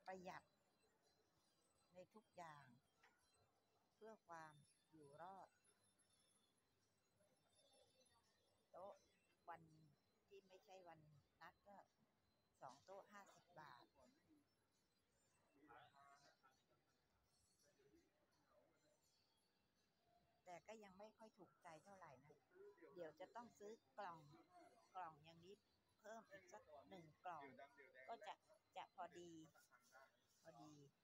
ประหยัดในทุกอย่างเพื่อความอยู่รอดโต๊ะวันที่ไม่ใช่วันนัดก็2 โต๊ะ50 บาทแต่ก็ยังไม่ค่อยถูกใจเท่าไหร่นะเดี๋ยวจะต้องซื้อกล่องอย่างนี้เพิ่มอีกสัก1 กล่องก็จะพอดี